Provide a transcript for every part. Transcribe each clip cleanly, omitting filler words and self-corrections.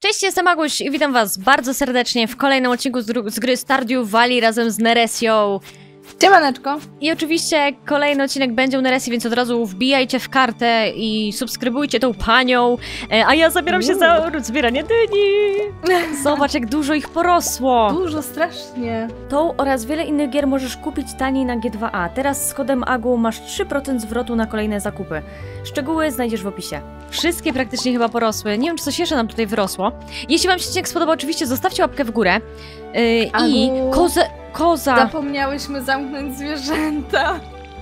Cześć, jestem Aguś i witam was bardzo serdecznie w kolejnym odcinku z gry Stardew Valley razem z Neresią. Siemaneczko. I oczywiście kolejny odcinek będzie u Neresji, więc od razu wbijajcie w kartę i subskrybujcie tą panią. A ja zabieram się za zbieranie dyni. Zobacz, jak dużo ich porosło. Dużo, strasznie. Tą oraz wiele innych gier możesz kupić taniej na G2A. Teraz z kodem AGU masz 3% zwrotu na kolejne zakupy. Szczegóły znajdziesz w opisie. Wszystkie praktycznie chyba porosły. Nie wiem, czy coś jeszcze nam tutaj wyrosło. Jeśli wam się odcinek spodobał, oczywiście zostawcie łapkę w górę. I koza. Zapomniałyśmy zamknąć zwierzęta.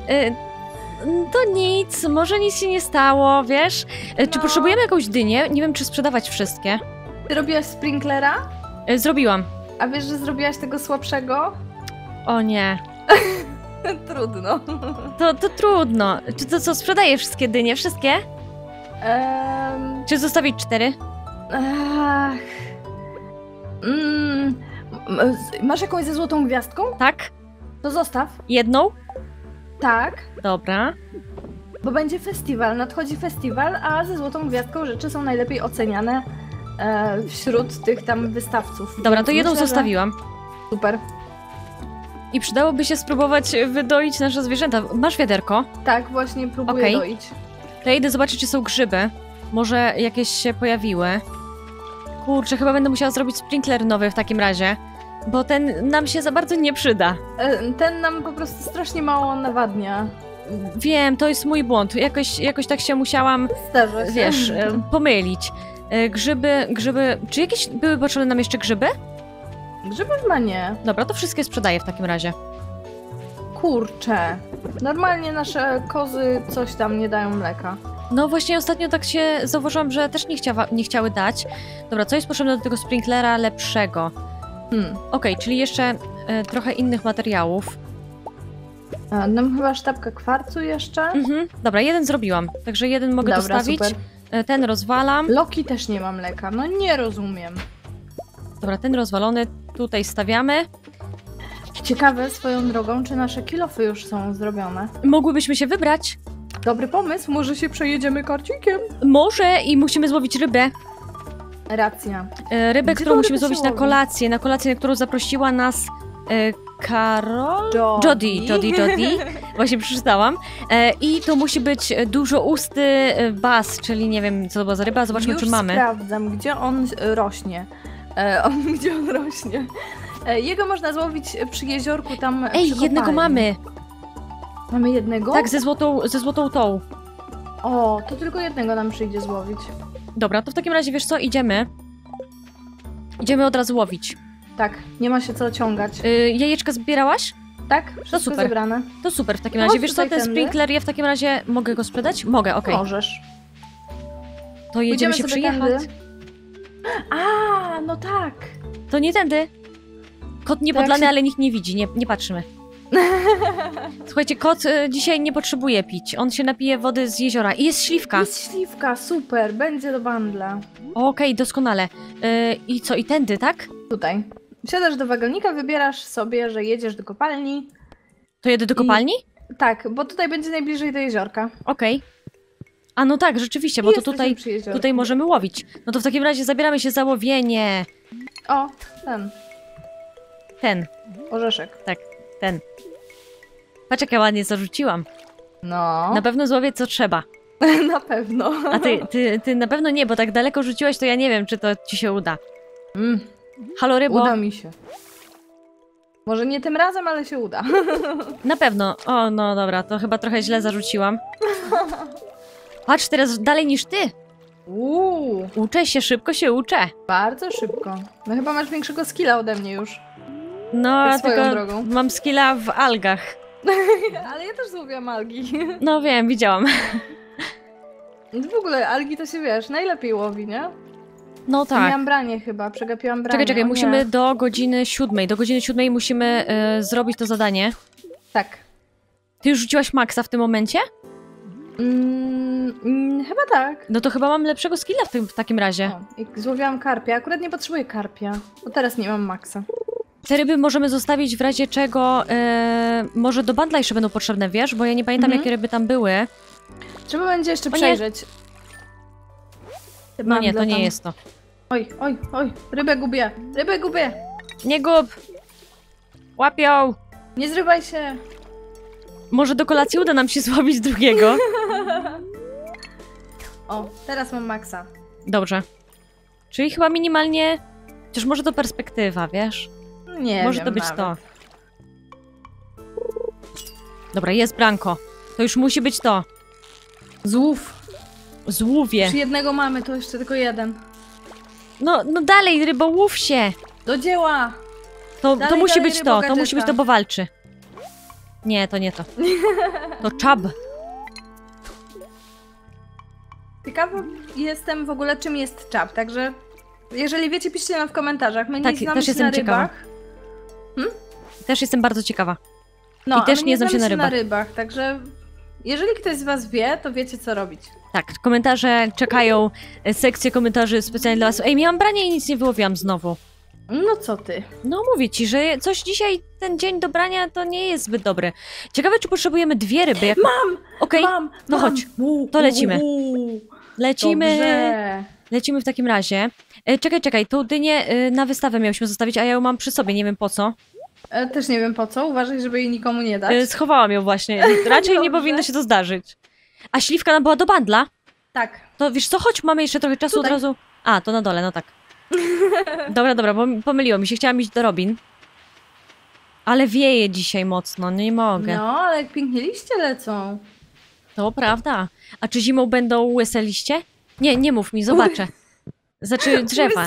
To nic, może nic się nie stało, wiesz? Czy No. potrzebujemy jakąś dynię? Nie wiem, czy sprzedawać wszystkie. Ty robiłaś sprinklera? Zrobiłam. A wiesz, że zrobiłaś tego słabszego? O nie. Trudno. To trudno. Czy to co, sprzedaję wszystkie dynie? Wszystkie? Czy zostawić 4? Ach. Masz jakąś ze złotą gwiazdką? Tak? To zostaw. Jedną? Tak. Dobra. Bo będzie festiwal, nadchodzi festiwal, a ze złotą gwiazdką rzeczy są najlepiej oceniane wśród tych tam wystawców. Dobra, Więc to jedną myślę, że zostawiłam. Super. I przydałoby się spróbować wydoić nasze zwierzęta. Masz wiaderko? Tak, właśnie próbuję Okej. doić. To ja idę zobaczyć, czy są grzyby. Może jakieś się pojawiły. Kurczę, chyba będę musiała zrobić sprinkler nowy w takim razie. Bo ten nam się za bardzo nie przyda. Ten nam po prostu strasznie mało nawadnia. Wiem, to jest mój błąd. Jakoś tak się musiałam, Zdarza się. wiesz, pomylić. Grzyby... Czy jakieś były potrzebne nam jeszcze grzyby? Grzyby chyba nie. Dobra, to wszystkie sprzedaję w takim razie. Kurczę. Normalnie nasze kozy coś tam nie dają mleka. No właśnie ostatnio tak się zauważyłam, że też nie chciały dać. Dobra, co jest potrzebne do tego sprinklera lepszego? Okej, czyli jeszcze trochę innych materiałów. Nam chyba sztabka kwarcu jeszcze. Dobra, jeden zrobiłam, także jeden mogę Dobra, dostawić. super. Ten rozwalam. Loki też nie ma mleka. No nie rozumiem. Dobra, ten rozwalony tutaj stawiamy. Ciekawe swoją drogą, czy nasze kilofy już są zrobione. Mogłybyśmy się wybrać. Dobry pomysł, może się przejedziemy karcikiem. Może i musimy złowić rybę. Racja. Rybę, Gdzie którą tą musimy rybę złowić się na łowi? kolację. Na kolację, na którą zaprosiła nas Karol? Jody. Jody. Właśnie przeczytałam. I to musi być dużousty bas, czyli nie wiem, co to była za ryba. Zobaczmy, Już czy mamy. sprawdzam, gdzie on rośnie. Gdzie on rośnie. Jego można złowić przy jeziorku tam przy Ej, jednego kopalni. mamy. Mamy jednego? Tak, ze złotą tą. O, to tylko jednego nam przyjdzie złowić. Dobra, to w takim razie, wiesz co, idziemy. Idziemy od razu łowić. Tak, nie ma się co ciągać. Jajeczka zbierałaś? Tak? Wszystko super. zebrane. To super w takim No razie. chodź Wiesz co, tutaj ten tędy. sprinkler, ja w takim razie mogę go sprzedać? Mogę, okej. Możesz. To jedziemy Pójdziemy się sobie przyjechać. tędy. A, no tak. To nie tędy. Kot niepodlany, się- ale nikt nie widzi, nie patrzymy. Słuchajcie, kot dzisiaj nie potrzebuje pić. On się napije wody z jeziora. I jest śliwka. Jest śliwka, super, będzie do bandla. Okej, doskonale. I co, i tędy, tak? Tutaj. Wsiadasz do wagonika, wybierasz sobie, że jedziesz do kopalni. To jedę do kopalni? Tak, bo tutaj będzie najbliżej do jeziorka. Okej. A no tak, rzeczywiście, bo I to jesteśmy przy jeziorku. tutaj możemy łowić. No to w takim razie zabieramy się za łowienie. O, Ten, orzeszek. ten. Patrz, jak ja ładnie zarzuciłam. No, Na pewno złowię, co trzeba. na pewno. A ty na pewno nie, bo tak daleko rzuciłaś, to ja nie wiem, czy to ci się uda. Halo, rybo? Uda mi się. Może nie tym razem, ale się uda. Na pewno. O, no dobra, to chyba trochę źle zarzuciłam. Patrz, teraz dalej niż ty. Uczę się, szybko się uczę. Bardzo szybko. No chyba masz większego skilla ode mnie już. No, Tak swoją tylko drogą. mam skilla w algach. Ale ja też złowiłam algi. No wiem, widziałam. W ogóle algi to się wiesz, najlepiej łowi, nie? No tak. Miałam branie chyba, przegapiłam branie. Czekaj, o nie. musimy do godziny 7. Do godziny 7 musimy zrobić to zadanie. Tak. Ty już rzuciłaś maksa w tym momencie? Chyba tak. No to chyba mam lepszego skilla w takim razie. O, i złowiłam karpia. Akurat nie potrzebuję karpia, bo teraz nie mam maksa. Te ryby możemy zostawić w razie czego, może do bandla jeszcze będą potrzebne, wiesz? Bo ja nie pamiętam, jakie ryby tam były. Trzeba będzie jeszcze O nie. przejrzeć. Te No nie, to bandle nie tam. jest to. Oj, oj, oj, rybę gubię, rybę gubię. Nie gub! Łapią! Nie zrywaj się. Może do kolacji uda nam się złowić drugiego. O, teraz mam maksa. Dobrze. Czyli chyba minimalnie... Chociaż może to perspektywa, wiesz? Nie Może wiem to być nawet. to. Dobra, jest Branko. To już musi być to. Złów. Złówie. Już jednego mamy, to jeszcze tylko jeden. No dalej, rybołów się! Do dzieła! To Dalej, musi dalej, być rybo to, to gadżeta. musi być to, bo walczy. Nie, to nie to. To czab. Ciekawa jestem w ogóle, czym jest czap, także jeżeli wiecie, piszcie nam w komentarzach. My Tak, nie znamy też się jestem na ciekawa. rybach. Też jestem bardzo ciekawa. No, I też a my nie znam się znamy na na rybach, także jeżeli ktoś z was wie, to wiecie, co robić. Tak, komentarze czekają, sekcje komentarzy specjalnie dla was. Ej, miałam branie i nic nie wyłowiłam znowu. No co ty? No mówię ci, że coś dzisiaj, ten dzień do brania to nie jest zbyt dobry. Ciekawe, czy potrzebujemy 2 ryby. Jak... Mam! Okej, Mam! no mam. chodź, to lecimy. Lecimy. Dobrze. Lecimy w takim razie. Czekaj, tą dynię na wystawę miałyśmy zostawić, a ja ją mam przy sobie, nie wiem po co. Też nie wiem po co, uważaj, żeby jej nikomu nie dać. Schowałam ją właśnie. Raczej nie Dobrze. powinno się to zdarzyć. A śliwka nam była do bandla? Tak. To wiesz co, chodź, mamy jeszcze trochę czasu Tutaj. od razu. A, to na dole, no tak. Dobra, bo pomyliło mi się, chciałam iść do Robin. Ale wieje dzisiaj mocno, nie mogę. No, ale jak pięknie liście lecą. To prawda. A czy zimą będą łyse liście? Nie mów mi, zobaczę. Znaczy drzewa.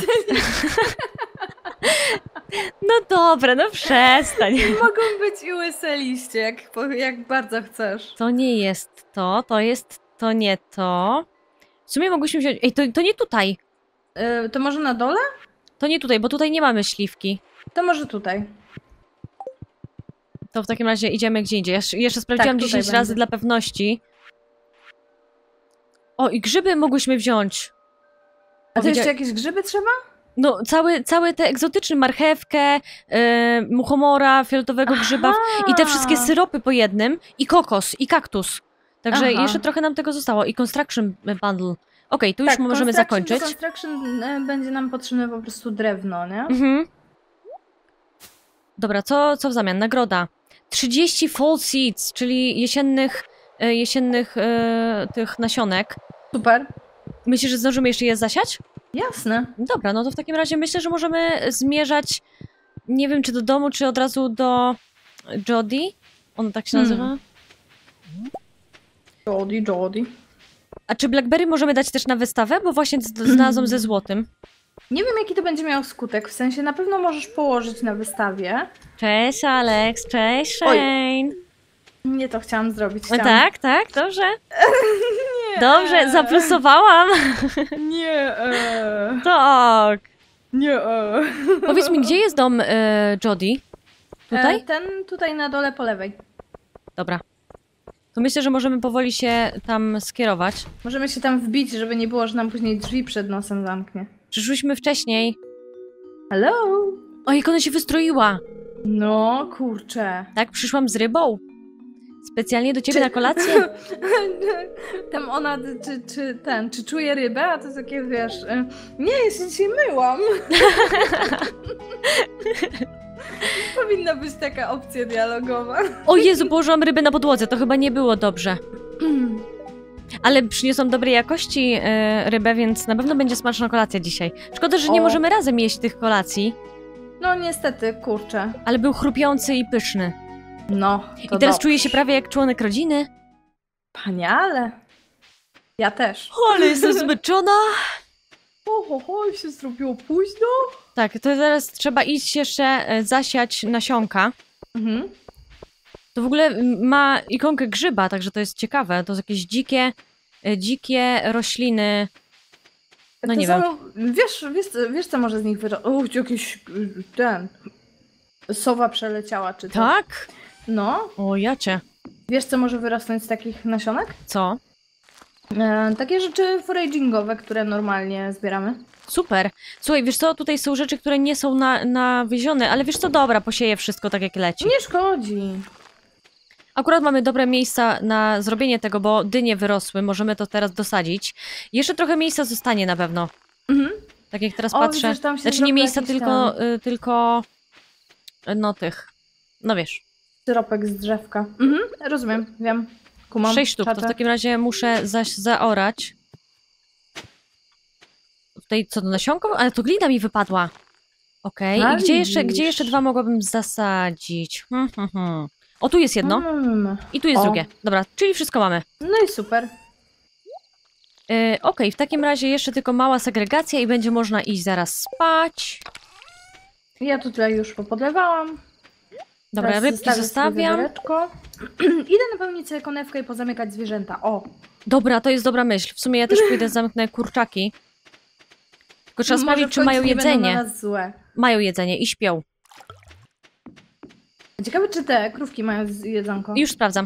No dobra, no przestań. Mogą być i łyse liście, jak bardzo chcesz. To nie jest to, to nie to. W sumie mogłyśmy wziąć... Ej, to nie tutaj. To może na dole? To nie tutaj, bo tutaj nie mamy śliwki. To może tutaj. To w takim razie idziemy gdzie indziej. Jeszcze sprawdziłam tutaj 10 razy będzie. dla pewności. O, i grzyby mogłyśmy wziąć. A to Powiedzia- jeszcze jakieś grzyby trzeba? No, całe te egzotyczne, marchewkę, muchomora, fioletowego grzyba i te wszystkie syropy po jednym i kokos, i kaktus. Także Aha. jeszcze trochę nam tego zostało. I construction bundle. Okej, tu już Tak, możemy zakończyć. Construction będzie nam potrzebne po prostu drewno, nie? Mhm. Dobra, co w zamian? Nagroda. 30 fall seeds, czyli jesiennych tych nasionek. Super. Myślisz, że zdążymy jeszcze je zasiać? Jasne. Dobra, no to w takim razie myślę, że możemy zmierzać, nie wiem, czy do domu, czy od razu do Jody. Ona tak się nazywa. Jody. A czy Blackberry możemy dać też na wystawę? Bo właśnie znalazłam ze złotym. Nie wiem, jaki to będzie miał skutek. W sensie na pewno możesz położyć na wystawie. Cześć Alex, cześć Oj. Shane. Nie to chciałam zrobić. Tak, dobrze. Dobrze, zaplusowałam. Nie. Tak. Nie. Powiedz mi, gdzie jest dom Jody? Tutaj? Ten tutaj na dole po lewej. Dobra. To myślę, że możemy powoli się tam skierować. Możemy się tam wbić, żeby nie było, że nam później drzwi przed nosem zamknie. Przyszłyśmy wcześniej. Hello? O, jak ona się wystroiła. No, kurczę. Tak, przyszłam z rybą. Specjalnie do ciebie na kolację. Tam ona, czy czuje rybę? A to takie, wiesz... Nie, ja się dzisiaj myłam. Powinna być taka opcja dialogowa. O Jezu, położyłam rybę na podłodze, to chyba nie było dobrze. Ale przyniosłam dobrej jakości rybę, więc na pewno będzie smaczna kolacja dzisiaj. Szkoda, że nie O. możemy razem jeść tych kolacji, No niestety, kurczę. ale był chrupiący i pyszny. No, I teraz czuję się prawie jak członek rodziny. Paniale. Ja też. Ale jestem zmęczona. Się zrobiło późno. Tak, to teraz trzeba iść jeszcze zasiać nasionka. Mhm. To w ogóle ma ikonkę grzyba, także to jest ciekawe. To są jakieś dzikie rośliny. No To nie są, wiem. Wiesz co może z nich wyrosnąć? Jakiś sowa przeleciała, czy coś. Tak? No. O, jacie. Wiesz co może wyrosnąć z takich nasionek? Co? Takie rzeczy foragingowe, które normalnie zbieramy. Super. Słuchaj, wiesz co, tutaj są rzeczy, które nie są nawiezione, ale wiesz co, dobra, posieję wszystko tak jak leci. Nie szkodzi. Akurat mamy dobre miejsca na zrobienie tego, bo dynie wyrosły, możemy to teraz dosadzić. Jeszcze trochę miejsca zostanie na pewno. Mhm. Tak jak teraz O, patrzę. widzisz, tam się Znaczy nie zrobił miejsca, jakiś tylko... No tych. No wiesz. Syropek z drzewka. Rozumiem, wiem. Kumam. 6 sztuk, to w takim razie muszę zaś zaorać. Tutaj co, to nasionko? Ale to glina mi wypadła. Okej, A i gdzie widzisz. jeszcze 2 mogłabym zasadzić? O, tu jest jedno i tu jest O. drugie. Dobra, czyli wszystko mamy. No i super. Okej, w takim razie jeszcze tylko mała segregacja i będzie można iść zaraz spać. Ja tutaj już popodlewałam. Dobra, Teraz rybki zostawię sobie zostawiam. wiadereczko. Idę napełnić sobie konewkę i pozamykać zwierzęta. O! Dobra, to jest dobra myśl. W sumie ja też pójdę, zamknę kurczaki. Tylko trzeba Może sprawdzić, w czy końcu mają nie będą jedzenie. na nas złe. Mają jedzenie i śpią. Ciekawe, czy te krówki mają jedzonko. Już sprawdzam.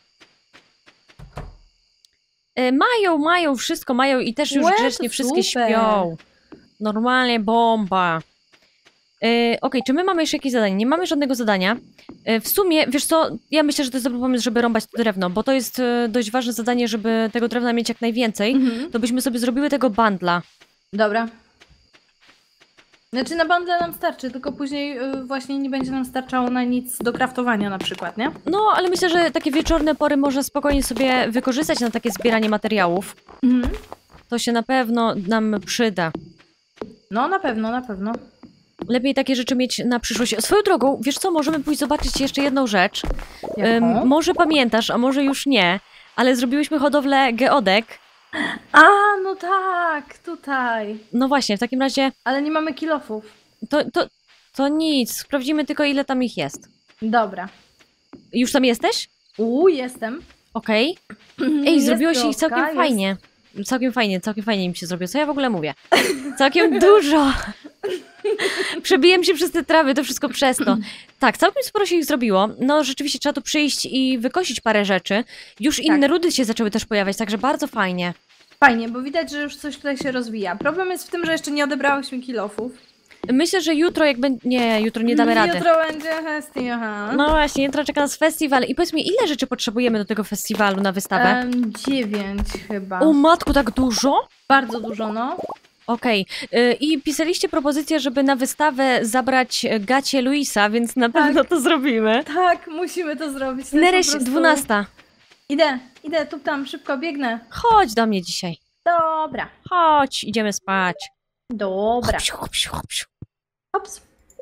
Mają, wszystko mają i też już Łe, grzecznie to wszystkie super. śpią. Normalnie bomba. Okej, czy my mamy jeszcze jakieś zadanie? Nie mamy żadnego zadania. W sumie, wiesz co, ja myślę, że to jest dobry pomysł, żeby rąbać to drewno, bo to jest dość ważne zadanie, żeby tego drewna mieć jak najwięcej. To byśmy sobie zrobiły tego bundla. Dobra. Znaczy na bandę nam starczy, tylko później właśnie nie będzie nam starczało na nic do kraftowania na przykład, nie? No, ale myślę, że takie wieczorne pory można spokojnie sobie wykorzystać na takie zbieranie materiałów. To się na pewno nam przyda. No na pewno, na pewno. Lepiej takie rzeczy mieć na przyszłość. Swoją drogą, wiesz co, możemy pójść zobaczyć jeszcze jedną rzecz. Jaką? Może pamiętasz, a może już nie, ale zrobiłyśmy hodowlę geodek. A, no tak, tutaj. No właśnie, w takim razie Ale nie mamy kilofów. to nic. Sprawdzimy tylko, ile tam ich jest. Dobra. Już tam jesteś? Jestem. Okej. Ej, Jest zrobiło się ich troszkę, całkiem jest. fajnie. Całkiem fajnie mi się zrobiło. Co ja w ogóle mówię? Całkiem dużo. Przebiłem się przez te trawy, to wszystko przez to. Tak, całkiem sporo się ich zrobiło. No rzeczywiście trzeba tu przyjść i wykosić parę rzeczy. Już inne rudy się zaczęły też pojawiać, także bardzo fajnie. Fajnie, bo widać, że już coś tutaj się rozwija. Problem jest w tym, że jeszcze nie odebrałyśmy kilofów. Myślę, że jutro jak będzie... Nie, jutro nie damy rady. Jutro będzie Hesti, aha. No właśnie, jutro czeka nas festiwal. I powiedz mi, ile rzeczy potrzebujemy do tego festiwalu na wystawę? 9 chyba. O matku, tak dużo? Bardzo dużo, no. Okej. I pisaliście propozycję, żeby na wystawę zabrać gacie Luisa, więc na pewno to zrobimy. Tak, musimy to zrobić. To Nereś, jest po prostu- 12. Idę, tu tam, szybko biegnę. Chodź do mnie dzisiaj. Dobra, Chodź, idziemy spać. dobra. Hopsiu, hopsiu, hopsiu. Ops.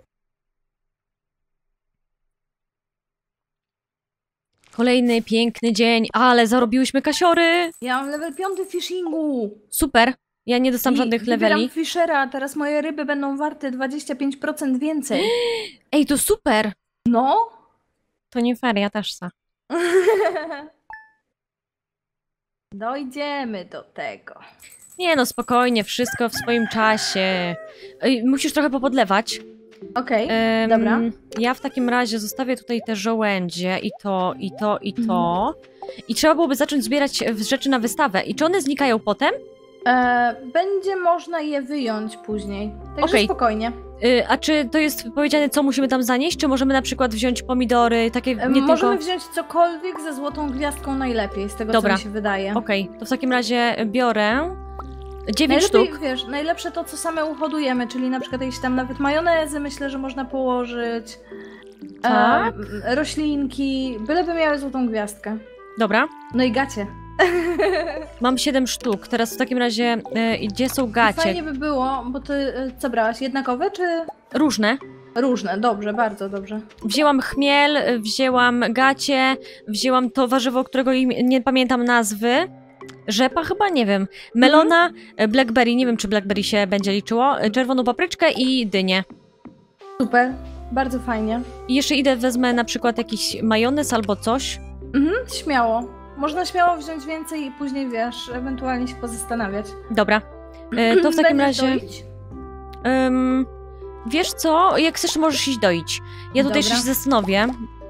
Kolejny piękny dzień, ale zarobiłyśmy kasiory. Ja mam level 5 w fishingu. Super. Ja nie dostałam żadnych Wybieram leveli. Fishera, teraz moje ryby będą warte 25% więcej. Ej, to super. No. To nie fair, ja też chcę. Dojdziemy do tego. Nie no, spokojnie, wszystko w swoim czasie. Musisz trochę popodlewać. Okej, dobra. Ja w takim razie zostawię tutaj te żołędzie i to, i to, i to. I trzeba byłoby zacząć zbierać rzeczy na wystawę. I czy one znikają potem? Będzie można je wyjąć później. Także Okej. spokojnie. A czy to jest powiedziane, co musimy tam zanieść? Czy możemy na przykład wziąć pomidory, takie nie Możemy tylko... wziąć cokolwiek ze złotą gwiazdką najlepiej, z tego Dobra. co mi się wydaje. Okej, to w takim razie biorę 9 Najlepiej, sztuk. wiesz, najlepsze to, co same uhodujemy, czyli na przykład jakieś tam nawet majonezy, myślę, że można położyć. Tak. Roślinki, byleby miały złotą gwiazdkę. Dobra, No i gacie. mam 7 sztuk. Teraz w takim razie, gdzie są gacie? Fajnie by było, bo ty co brałaś? Jednakowe czy Różne. różne? Dobrze, bardzo dobrze. Wzięłam chmiel, wzięłam gacie, wzięłam to warzywo, którego nie pamiętam nazwy. Rzepa chyba, nie wiem. Melona, blackberry, nie wiem czy blackberry się będzie liczyło, czerwoną papryczkę i dynię. Super, bardzo fajnie. I jeszcze idę, wezmę na przykład jakiś majonez albo coś. Śmiało. Można śmiało wziąć więcej i później, wiesz, ewentualnie się pozastanawiać. Dobra, to w takim Będziesz razie... doić? Wiesz co, jak chcesz możesz iść doić. Ja tutaj Dobra. się zastanowię.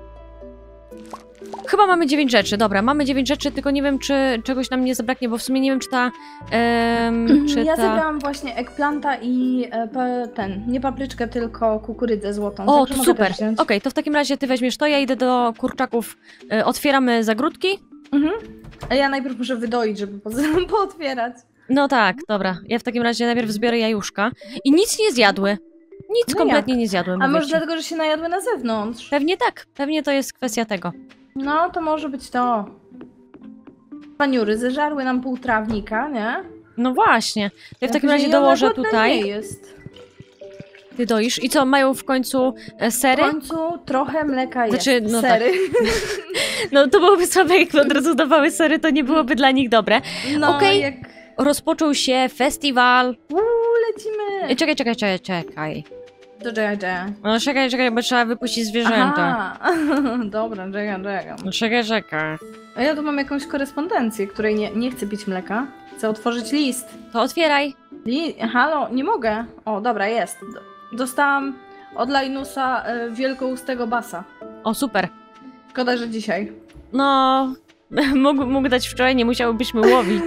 Chyba mamy 9 rzeczy, dobra, mamy 9 rzeczy, tylko nie wiem, czy czegoś nam nie zabraknie, bo w sumie nie wiem, czy ta... czy Ja ta... zebrałam właśnie eggplanta i nie papryczkę, tylko kukurydzę złotą. O, także to mogę super. też wziąć. Okej, to w takim razie ty weźmiesz to, ja idę do kurczaków, otwieramy zagródki. A ja najpierw muszę wydoić, żeby pootwierać. No tak, dobra. Ja w takim razie najpierw zbiorę jajuszka. I nic nie zjadły. Nic No kompletnie nie zjadłem. A mówię może ci. dlatego, że się najadły na zewnątrz? Pewnie tak. Pewnie to jest kwestia tego. No, to może być to. Paniury zeżarły nam pół trawnika, nie? No właśnie. To ja w takim Jakoś razie nie, ona dołożę głodna tutaj. Nie jest. Ty doisz. I co, mają w końcu W sery? końcu trochę mleka jest. Znaczy, no Sery. No to byłoby słabe, jakby od razu dawały sery, to nie byłoby dla nich dobre. No, Okej. jak... Rozpoczął się festiwal. lecimy. Czekaj. To czekaj. No czekaj, bo trzeba wypuścić zwierzęta. Aha. Dobra, czekam. No czekaj. A ja tu mam jakąś korespondencję, której nie chcę pić mleka. Chcę otworzyć list. To otwieraj. Halo, nie mogę. O, dobra, jest. Dostałam od Linusa wielkoustego basa. O, super. Szkoda, że dzisiaj. No, mógł dać wczoraj, nie musiałybyśmy łowić.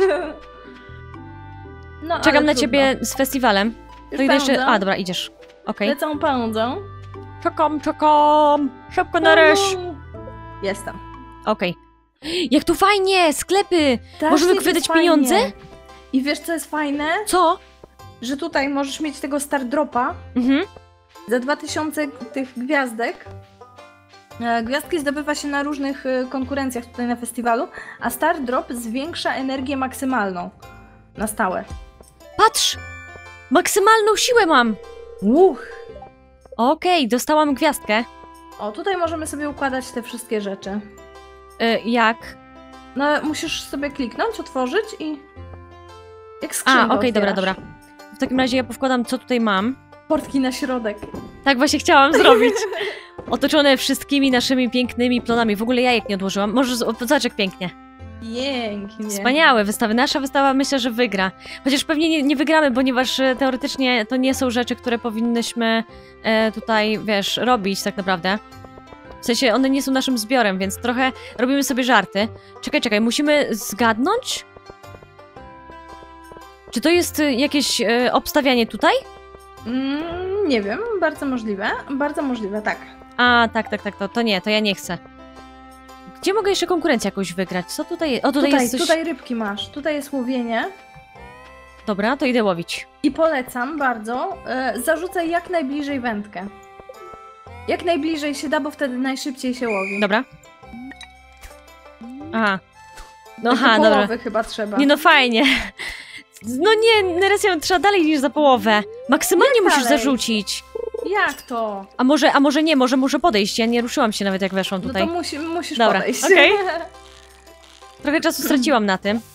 No, Czekam ale na trudno. ciebie z festiwalem. Już To idę jeszcze... pędzę. A, dobra, idziesz. Okej. Lecą pędzą. Czekam. Szybko na ryż. Jestem. Okej. Jak tu fajnie! Sklepy! Możemy wydać pieniądze? I wiesz, co jest fajne? Co? Że tutaj możesz mieć tego Star Dropa Mhm. za 2000 tych gwiazdek. Gwiazdki zdobywa się na różnych konkurencjach tutaj na festiwalu, a Star Drop zwiększa energię maksymalną na stałe. Patrz! Maksymalną siłę mam! Okej, dostałam gwiazdkę. O, tutaj możemy sobie układać te wszystkie rzeczy. Jak? No, musisz sobie kliknąć, otworzyć i... Jak skrzynkę A, okej, dobra. otwierasz. W takim razie ja powkładam, co tutaj mam. Portki na środek. Tak właśnie chciałam zrobić. Otoczone wszystkimi naszymi pięknymi plonami. W ogóle jajek nie odłożyłam. Może zobacz, jak pięknie. Pięknie. Wspaniałe wystawy. Nasza wystawa myślę, że wygra. Chociaż pewnie nie wygramy, ponieważ teoretycznie to nie są rzeczy, które powinnyśmy tutaj, wiesz, robić tak naprawdę. W sensie one nie są naszym zbiorem, więc trochę robimy sobie żarty. Czekaj, musimy zgadnąć? Czy to jest jakieś obstawianie tutaj? Nie wiem, bardzo możliwe. Bardzo możliwe, tak. A, tak, to nie, to ja nie chcę. Gdzie mogę jeszcze konkurencję jakąś wygrać? Co tutaj jest? O, tutaj jest coś... Tutaj rybki masz. Tutaj jest łowienie. Dobra, to idę łowić. I polecam bardzo, zarzucaj jak najbliżej wędkę. Jak najbliżej się da, bo wtedy najszybciej się łowi. Dobra. Aha. No Takie aha, dobra. połowy chyba trzeba. Nie no, fajnie. No nie, teraz ją trzeba dalej niż za połowę. Maksymalnie Jak musisz dalej? zarzucić. Jak to? A może nie, może muszę podejść. Ja nie ruszyłam się nawet jak weszłam tutaj. No to musisz Dobra, podejść. okej. Trochę czasu straciłam na tym.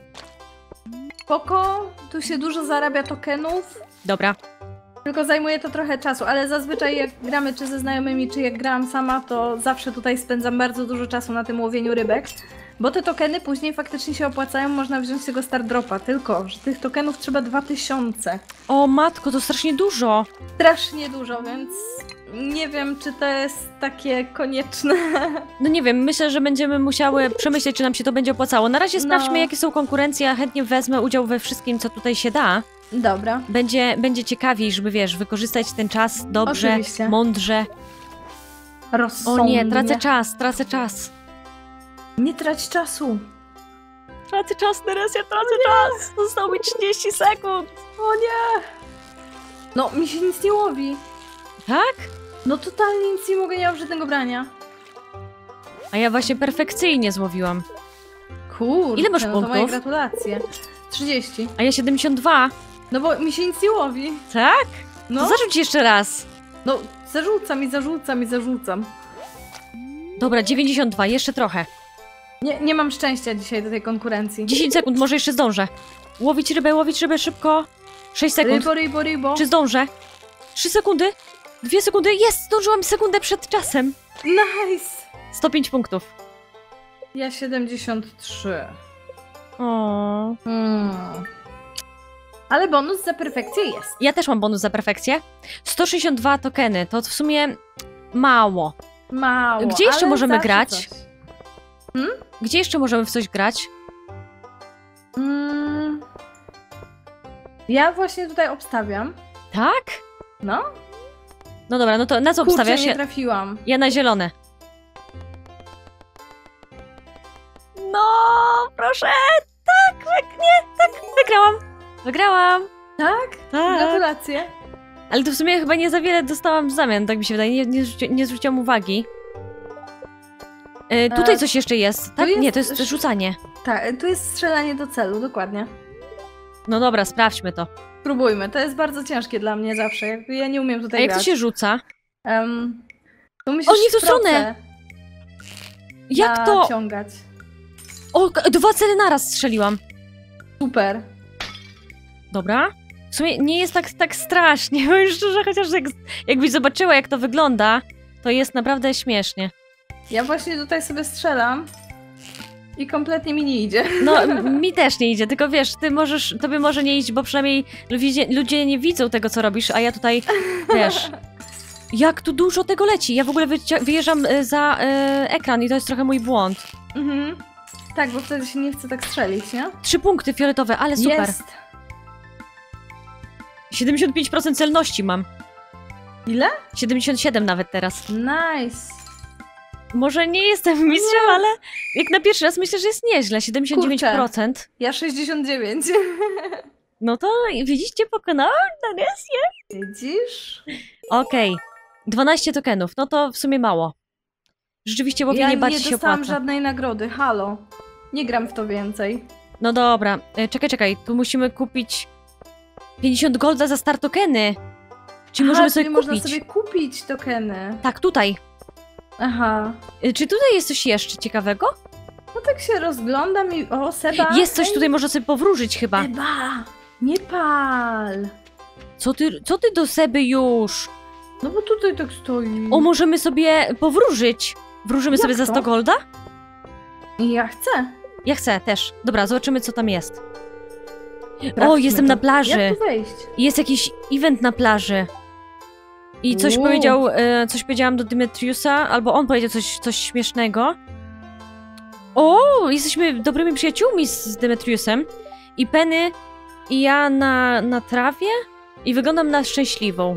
Spoko, tu się dużo zarabia tokenów. Dobra. Tylko zajmuje to trochę czasu, ale zazwyczaj jak gramy czy ze znajomymi, czy jak grałam sama, to zawsze tutaj spędzam bardzo dużo czasu na tym łowieniu rybek. Bo te tokeny później faktycznie się opłacają, można wziąć tego Star Dropa, tylko że tych tokenów trzeba 2000. O matko, to strasznie dużo. Strasznie dużo, więc nie wiem, czy to jest takie konieczne. No nie wiem, myślę, że będziemy musiały przemyśleć, czy nam się to będzie opłacało. Na razie sprawdźmy, No. jakie są konkurencje, ja chętnie wezmę udział we wszystkim, co tutaj się da. Dobra. Będzie ciekawiej, żeby, wiesz, wykorzystać ten czas dobrze, Oczywiście. mądrze. Rozsądnie. O nie, tracę czas. Nie trać czasu. Tracę czas, teraz ja tracę czas. Zostało mi 30 sekund. O nie! No, mi się nic nie łowi. Tak? No totalnie nic nie mogę, nie mam żadnego brania. A ja właśnie perfekcyjnie złowiłam. Kurczę, Ile masz no to moje punktów? gratulacje. 30. A ja 72. No bo mi się nic nie łowi. Tak? No, To zarzuć jeszcze raz. no zarzucam. Dobra, 92, jeszcze trochę. Nie mam szczęścia dzisiaj do tej konkurencji. 10 sekund, może jeszcze zdążę. Łowić rybę szybko. 6 sekund. Rybo. Czy zdążę? 3 sekundy? 2 sekundy? Jest! Zdążyłam sekundę przed czasem. Nice! 105 punktów. Ja 73. O. Ale bonus za perfekcję jest. Ja też mam bonus za perfekcję. 162 tokeny, to w sumie mało. Mało. Gdzie jeszcze ale możemy zawsze grać? coś. Gdzie jeszcze możemy w coś grać? Ja właśnie tutaj obstawiam. Tak? No. No dobra, no to na co obstawiasz? Kurczę, nie trafiłam. Ja na zielone. No, proszę. Tak, wygrałam. Wygrałam! Tak? Tak. Gratulacje. Ale to w sumie chyba nie za wiele dostałam w zamian, tak mi się wydaje. Nie zwróciłam uwagi. Tutaj coś jeszcze jest, tak? jest- Nie, to jest rzucanie. Tak, tu jest strzelanie do celu, dokładnie. No dobra, sprawdźmy to. Spróbujmy, to jest bardzo ciężkie dla mnie zawsze, jakby ja nie umiem A tutaj jak to grać. się rzuca? Tu musisz nie w tą stronę! procę Jak to? naciągać. O, 2 cele naraz strzeliłam. Super. Dobra. W sumie nie jest tak strasznie, bo już szczerze, chociaż jakbyś zobaczyła, jak to wygląda, to jest naprawdę śmiesznie. Ja właśnie tutaj sobie strzelam i kompletnie mi nie idzie. No, mi też nie idzie, tylko wiesz, tobie może nie iść, bo przynajmniej ludzie nie widzą tego, co robisz, a ja tutaj, wiesz, jak tu dużo tego leci. Ja w ogóle wyjeżdżam za ekran i to jest trochę mój błąd. Mhm. Tak, bo wtedy się nie chce tak strzelić, nie? 3 punkty fioletowe, ale super. Jest. 75% celności mam. Ile? 77 nawet teraz. Nice. Może nie jestem mistrzem, ale jak na pierwszy raz myślę, że jest nieźle. 79%. Ja 69. No to widzicie, pokonałam Danesję. Widzisz? Okej. 12 tokenów, no to w sumie mało. Rzeczywiście łowienie bardziej się nie dostałam opłaca. żadnej nagrody, halo. Nie gram w to więcej. No dobra, czekaj, tu musimy kupić 50 golda za star tokeny. Czyli możemy sobie kupić. Można sobie kupić tokeny. Tak, tutaj. Aha. Czy tutaj jest coś jeszcze ciekawego? No tak się rozglądam i... O, Seba. Jest coś tutaj, można sobie powróżyć chyba. Seba! Nie pal! Co ty do Seby już? No bo tutaj tak stoi. O, możemy sobie powróżyć. Wróżymy Jak sobie za to? 100 golda? Ja chcę. Ja chcę też. Dobra, zobaczymy co tam jest. Sprawdźmy jestem to. na plaży. Jak tu wejść? Jest jakiś event na plaży. I coś powiedziałam do Demetriusa, albo on powiedział coś śmiesznego. O, jesteśmy dobrymi przyjaciółmi z Demetriusem. I Penny i ja na trawie i wyglądam na szczęśliwą.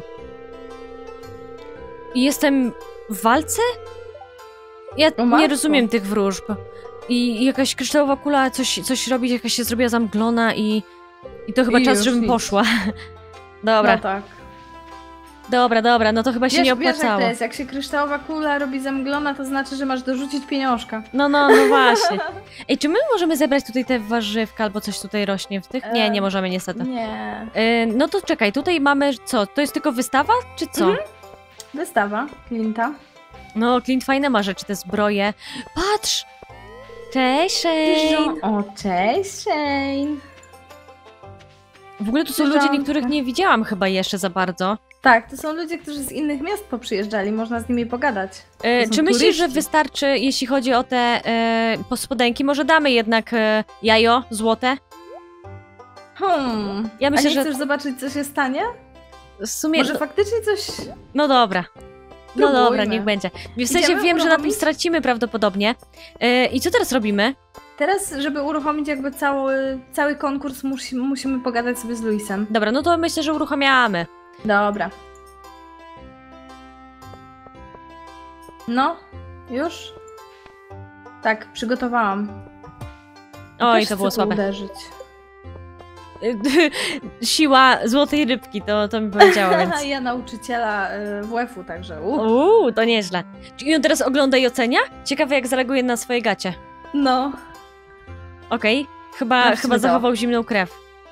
I jestem w walce? Ja O nie matko. rozumiem tych wróżb. I jakaś kryształowa kula coś robi, jakaś się zrobiła zamglona i to chyba I czas, już żebym nic. poszła. Dobra, No tak. dobra, no to chyba się nie Wiesz jak opłacało. to jest, jak się kryształowa kula robi zamglona, to znaczy, że masz dorzucić pieniążka. No właśnie. Ej, czy my możemy zebrać tutaj te warzywka albo coś tutaj rośnie w tych? Nie możemy niestety. Nie. No to czekaj, tutaj mamy co? To jest tylko wystawa, czy co? Wystawa Clint'a. No, Clint fajne ma rzeczy, te zbroje. Patrz! Cześć, Shane! O, cześć, Shane. W ogóle tu są Żonka. ludzie, niektórych nie widziałam chyba jeszcze za bardzo. Tak, to są ludzie, którzy z innych miast poprzyjeżdżali, można z nimi pogadać. To są Czy myślisz, że turyści. wystarczy, jeśli chodzi o te spodenki? Może damy jednak jajo złote? Ja myślę, A nie że chcesz zobaczyć, co się stanie? w sumie... Może faktycznie coś... No dobra. No Spróbujmy. dobra, niech będzie. W sensie Idziemy wiem, że na tym uruchomić? stracimy prawdopodobnie. I co teraz robimy? Teraz, żeby uruchomić jakby cały konkurs, musimy pogadać sobie z Luisem. Dobra, no to myślę, że uruchamiamy. Dobra. No, już? Tak, przygotowałam. Oj, Też to było chcę słabe. uderzyć. Siła złotej rybki, to mi powiedziała, więc... Ja nauczyciela WF-u, także To nieźle. I on teraz ogląda i ocenia? Ciekawe, jak zareaguje na swoje gacie. No. Okej, chyba Zobaczmy to. zachował zimną krew.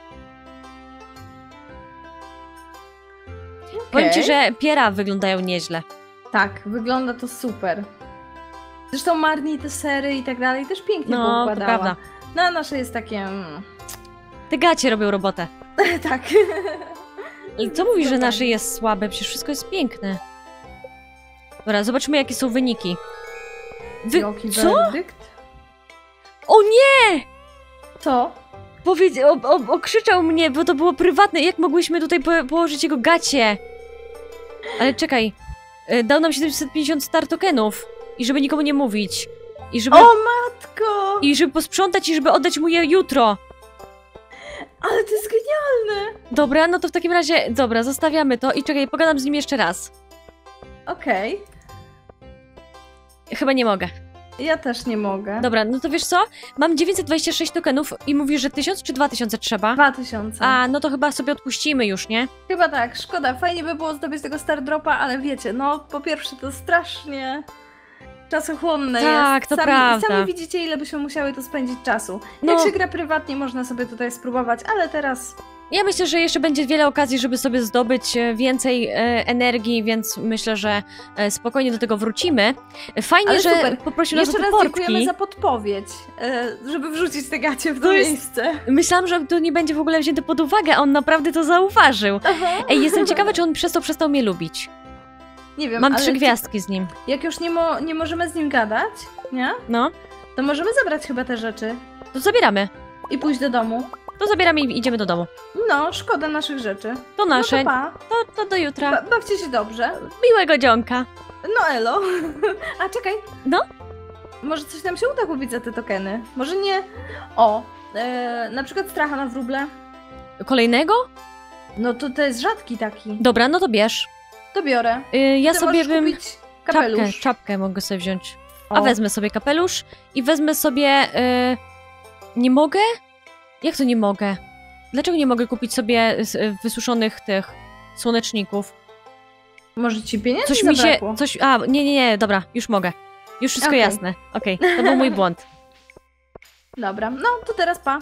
Powiem ci, że piera wyglądają nieźle. Tak, wygląda to super. Zresztą Marni te sery i tak dalej też pięknie No, to poukładała. prawda. No, a nasze jest takie... Te gacie robią robotę. tak. Ale co mówisz, że nasze jest słabe? Przecież wszystko jest piękne. Dobra, zobaczmy, jakie są wyniki. Jaki Co? werdykt? O nie! Co? Okrzyczał mnie, bo to było prywatne. Jak mogłyśmy tutaj położyć jego gacie? Ale czekaj. Dał nam 750 star tokenów. I żeby nikomu nie mówić. O matko! I żeby posprzątać i żeby oddać mu je jutro. Ale to jest genialne! Dobra, no to w takim razie... Dobra, zostawiamy to i czekaj, pogadam z nim jeszcze raz. Okej. Chyba nie mogę. Ja też nie mogę. Dobra, no to wiesz co? Mam 926 tokenów i mówisz, że 1000 czy 2000 trzeba? 2000. A, no to chyba sobie odpuścimy już, nie? Chyba tak, szkoda. Fajnie by było zdobyć tego Star Dropa, ale wiecie, no po pierwsze to strasznie czasochłonne Tak, jest. to prawda. Sami widzicie, ile byśmy musiały tu spędzić czasu. No. Jak się gra prywatnie, można sobie tutaj spróbować, ale teraz... Ja myślę, że jeszcze będzie wiele okazji, żeby sobie zdobyć więcej energii, więc myślę, że spokojnie do tego wrócimy. Fajnie, Ale że super. poprosił nas o Jeszcze te raz portki. dziękujemy za podpowiedź, żeby wrzucić te gacie w to To jest- miejsce. Myślałam, że to nie będzie w ogóle wzięte pod uwagę, a on naprawdę to zauważył. Aha. Ej, jestem ciekawa, czy on przez to przestał mnie lubić. Nie wiem, Mam ale 3 gwiazdki z nim. jak już nie możemy z nim gadać, nie? No, To możemy zabrać chyba te rzeczy to zabieramy. i pójść do domu. To zabieramy i idziemy do domu. No, szkoda naszych rzeczy. To nasze. No to pa. To do jutra. Bawcie się dobrze. Miłego dzionka. No elo. A czekaj. No? Może coś nam się uda kupić za te tokeny. Może nie... O, na przykład stracha na wróble. Kolejnego? No to jest rzadki taki. Dobra, no to bierz. To biorę. Ja Ty sobie możesz bym... kupić kapelusz. Czapkę mogę sobie wziąć. O. A wezmę sobie kapelusz i wezmę sobie... Nie mogę? Jak to nie mogę? Dlaczego nie mogę kupić sobie wysuszonych tych słoneczników? Może ci pieniędzy Coś mi się... zabrakło? Coś... A, nie, dobra, już mogę. Już wszystko Okej. jasne. Okej, to był mój błąd. Dobra, no to teraz pa.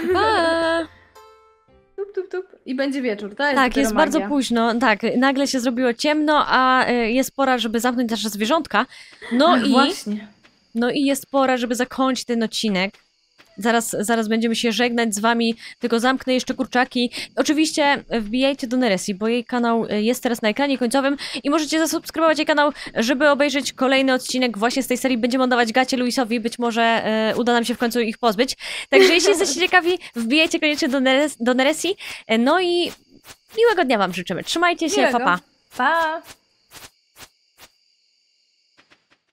Pa! Tup, tup, tup. I będzie wieczór, to jest Tak, dopiero jest magia. bardzo późno. Tak, nagle się zrobiło ciemno, a jest pora, żeby zamknąć nasze zwierzątka. Ach, właśnie. No i jest pora, żeby zakończyć ten odcinek. Zaraz będziemy się żegnać z wami, tylko zamknę jeszcze kurczaki. Oczywiście wbijajcie do Neresi, bo jej kanał jest teraz na ekranie końcowym i możecie zasubskrybować jej kanał, żeby obejrzeć kolejny odcinek właśnie z tej serii. Będziemy oddawać gacie Luisowi, być może uda nam się w końcu ich pozbyć. Także jeśli jesteście ciekawi, wbijajcie koniecznie do Neresi. No i miłego dnia wam życzymy. Trzymajcie się, Miłego. pa pa. Pa!